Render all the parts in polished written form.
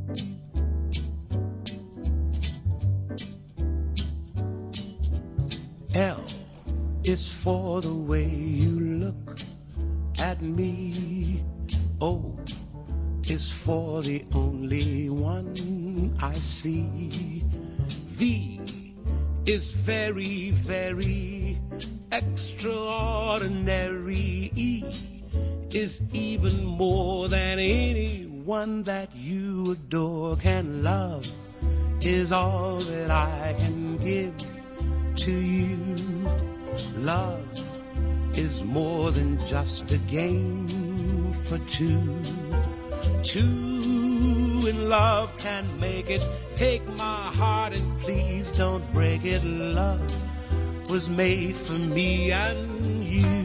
L is for the way you look at me. O is for the only one I see. V is very, very extraordinary. E is even more than anyone that you adore can love, is all that I can give to you. Love is more than just a game for two. Two in love can make it. Take my heart and please don't break it. Love was made for me and you.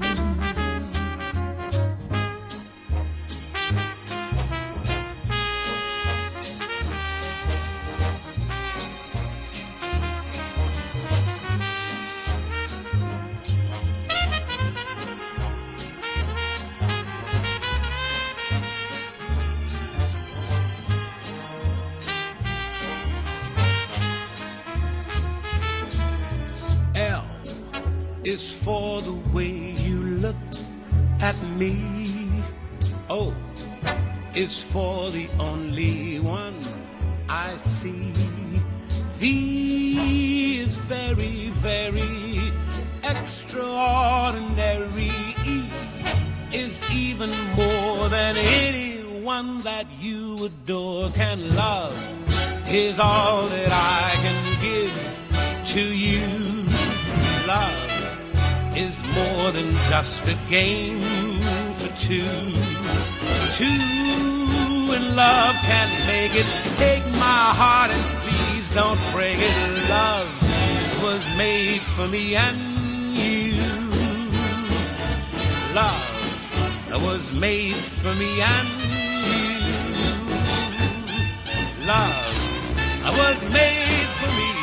L is for the way you look at me. O is for the only one I see. V is very, very extraordinary. E is even more than anyone that you adore can love, is all that I can give to you. Love is more than just a game for two. Two in love can make it. Take my heart and please don't break it. Love was made for me and you. Love was made for me and you. Love was made for me